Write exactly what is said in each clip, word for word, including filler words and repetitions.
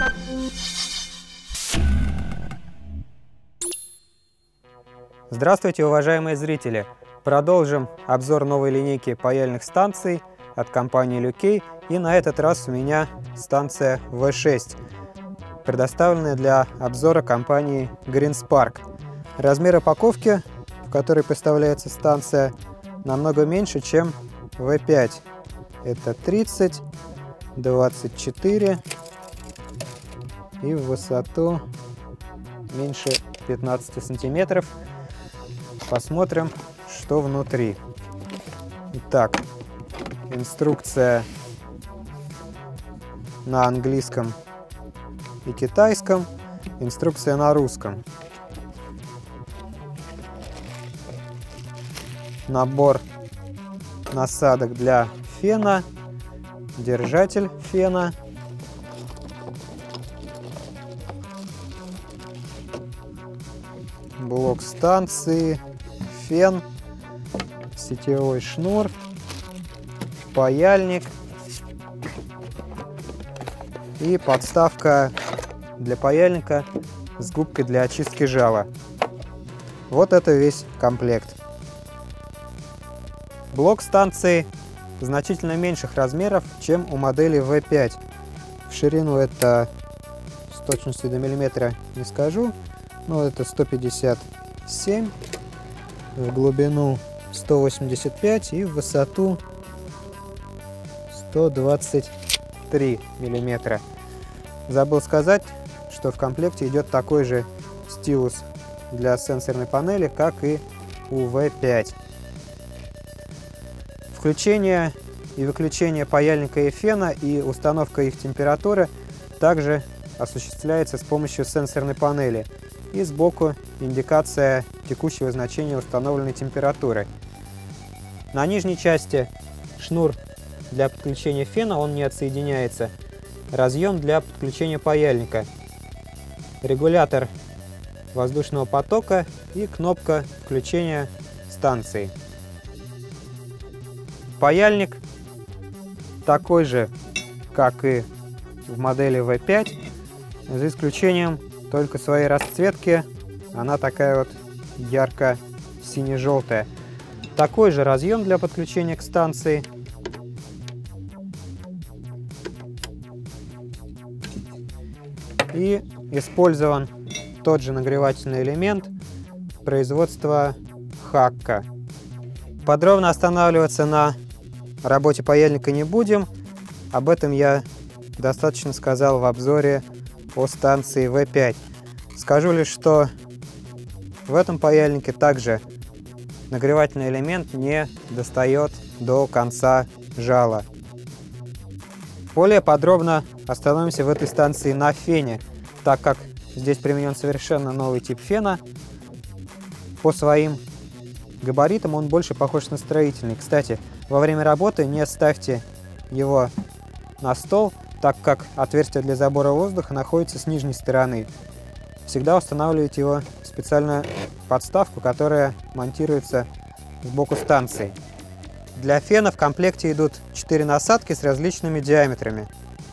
Здравствуйте, уважаемые зрители! Продолжим обзор новой линейки паяльных станций от компании Люкей. И на этот раз у меня станция вэ шесть, предоставленная для обзора компании Гринспарк. Размер упаковки, в которой поставляется станция, намного меньше, чем вэ пять. Это тридцать, двадцать четыре и в высоту меньше пятнадцати сантиметров. Посмотрим, что внутри. Итак, инструкция на английском и китайском, инструкция на русском. Набор насадок для фена, держатель фена, блок станции, фен, сетевой шнур, паяльник и подставка для паяльника с губкой для очистки жала. Вот это весь комплект. Блок станции значительно меньших размеров, чем у модели вэ пять. В ширину это с точностью до миллиметра не скажу, но это сто пятьдесят семь, в глубину сто восемьдесят пять и в высоту сто двадцать три миллиметра. Забыл сказать, что в комплекте идет такой же стилус для сенсорной панели, как и у вэ пять. Включение и выключение паяльника и фена и установка их температуры также осуществляется с помощью сенсорной панели. И сбоку индикация текущего значения установленной температуры. На нижней части шнур для подключения фена, он не отсоединяется. Разъем для подключения паяльника. Регулятор воздушного потока и кнопка включения станции. Паяльник такой же, как и в модели вэ пять, за исключением только своей расцветки. Она такая вот ярко-сине-желтая. Такой же разъем для подключения к станции. И использован тот же нагревательный элемент производства Hakka. Подробно останавливаться на работе паяльника не будем. Об этом я достаточно сказал в обзоре о станции вэ пять. Скажу лишь, что в этом паяльнике также нагревательный элемент не достает до конца жала. Более подробно остановимся в этой станции на фене, так как здесь применен совершенно новый тип фена. По своим габаритам он больше похож на строительный. Кстати, во время работы не ставьте его на стол, так как отверстие для забора воздуха находится с нижней стороны. Всегда устанавливайте его в специальную подставку, которая монтируется сбоку станции. Для фена в комплекте идут четыре насадки с различными диаметрами.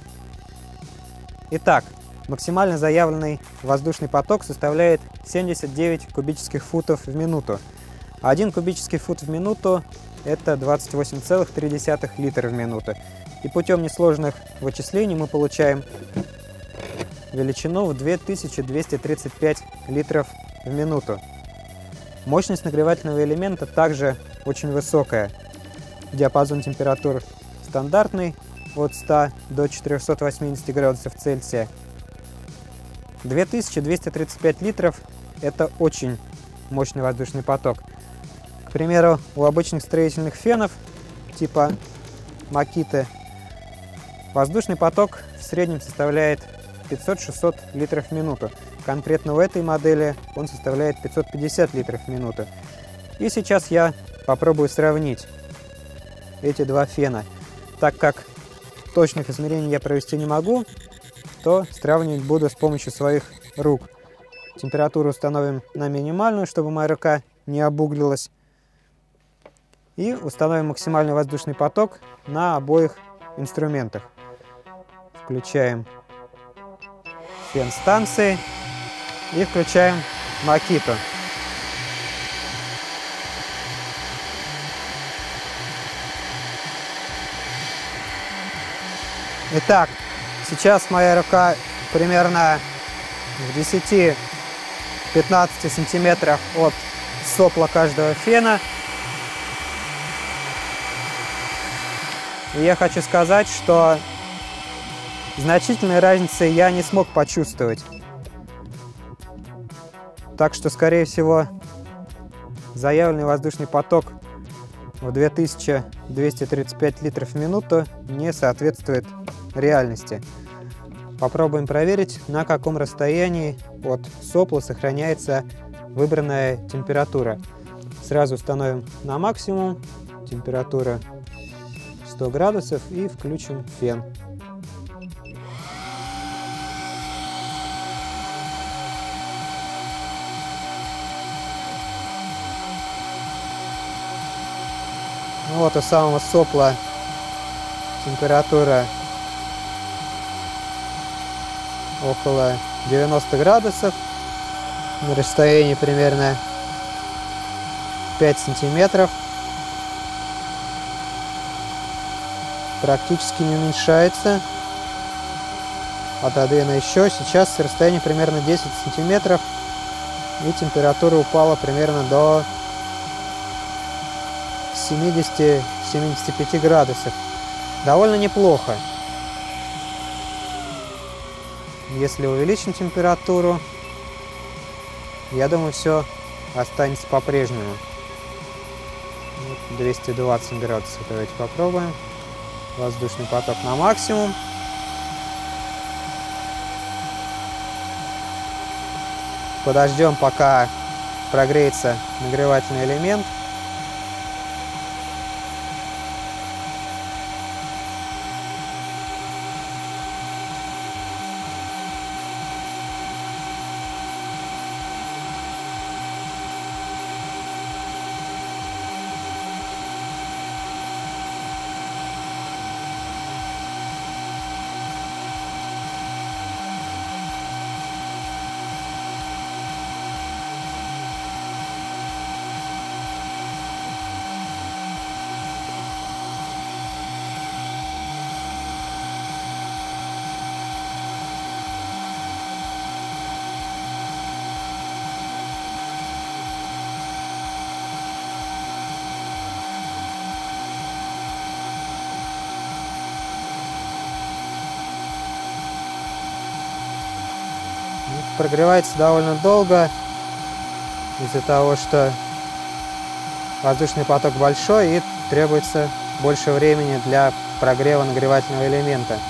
Итак, максимально заявленный воздушный поток составляет семьдесят девять кубических футов в минуту. один кубический фут в минуту – это двадцать восемь целых три десятых литра в минуту. И путем несложных вычислений мы получаем величину в две тысячи двести тридцать пять литров в минуту. Мощность нагревательного элемента также очень высокая. Диапазон температур стандартный от ста до четырёхсот восьмидесяти градусов Цельсия. две тысячи двести тридцать пять литров – это очень мощный воздушный поток. К примеру, у обычных строительных фенов типа Makita воздушный поток в среднем составляет пятьсот-шестьсот литров в минуту. Конкретно у этой модели он составляет пятьсот пятьдесят литров в минуту. И сейчас я попробую сравнить эти два фена. Так как точных измерений я провести не могу, то сравнивать буду с помощью своих рук. Температуру установим на минимальную, чтобы моя рука не обуглилась. И установим максимальный воздушный поток на обоих инструментах. Включаем фен станции и включаем Makito. Итак, сейчас моя рука примерно в десяти-пятнадцати сантиметрах от сопла каждого фена. И я хочу сказать, что значительной разницы я не смог почувствовать. Так что, скорее всего, заявленный воздушный поток в две тысячи двести тридцать пять литров в минуту не соответствует реальности. Попробуем проверить, на каком расстоянии от сопла сохраняется выбранная температура. Сразу установим на максимум, температура сто градусов, и включим фен. Ну вот у самого сопла температура около девяноста градусов, на расстоянии примерно пять сантиметров. Практически не уменьшается. Отодвину еще. Сейчас расстояние примерно десять сантиметров, и температура упала примерно до семидесяти-семидесяти пяти градусов. Довольно неплохо. Если увеличим температуру, я думаю, все останется по-прежнему. двести двадцать градусов. Давайте попробуем. Воздушный поток на максимум. Подождем, пока прогреется нагревательный элемент. Прогревается довольно долго из-за того, что воздушный поток большой и требуется больше времени для прогрева нагревательного элемента.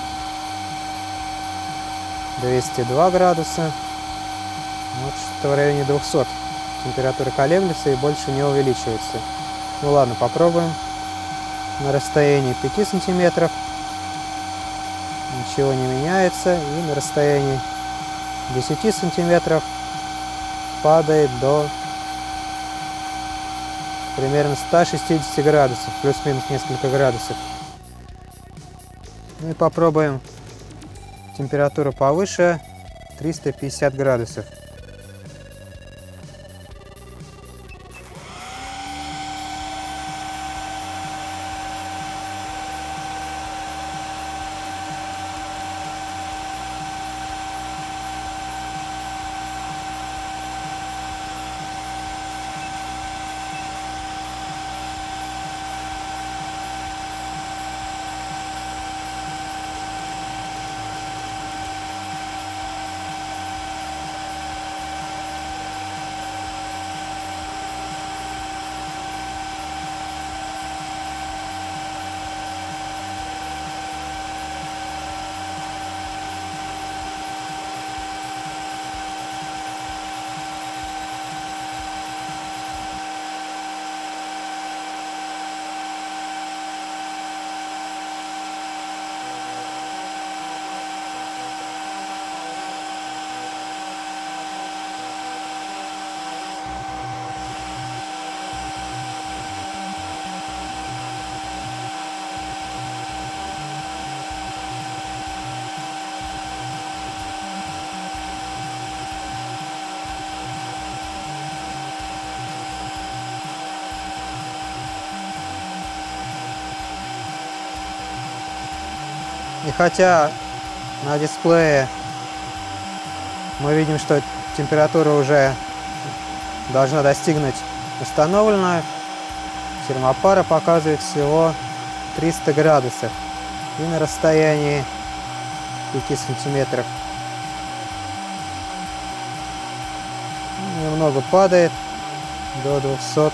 двести два градуса. Вот что-то в районе двухсот. Температура колеблется и больше не увеличивается. Ну ладно, попробуем. На расстоянии пяти сантиметров ничего не меняется, и на расстоянии десяти сантиметров падает до примерно ста шестидесяти градусов, плюс-минус несколько градусов. Ну и попробуем температуру повыше, триста пятьдесят градусов. И хотя на дисплее мы видим, что температура уже должна достигнуть установленную, термопара показывает всего триста градусов и на расстоянии пяти сантиметров. Немного падает до двухсот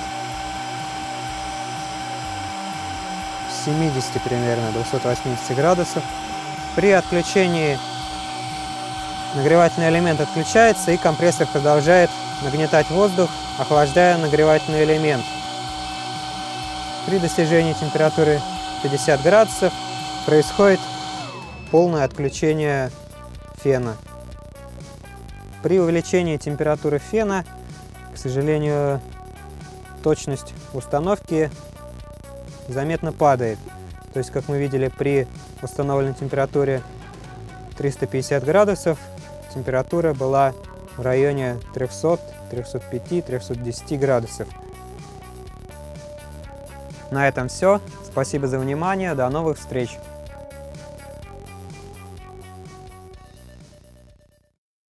семидесяти примерно, двухсот восьмидесяти градусов. При отключении нагревательный элемент отключается, и компрессор продолжает нагнетать воздух, охлаждая нагревательный элемент. При достижении температуры пятидесяти градусов происходит полное отключение фена. При увеличении температуры фена, к сожалению, точность установки заметно падает. То есть, как мы видели, при установленной температуре триста пятьдесят градусов температура была в районе трёхсот, трёхсот пяти, трёхсот десяти градусов. На этом все. Спасибо за внимание. До новых встреч!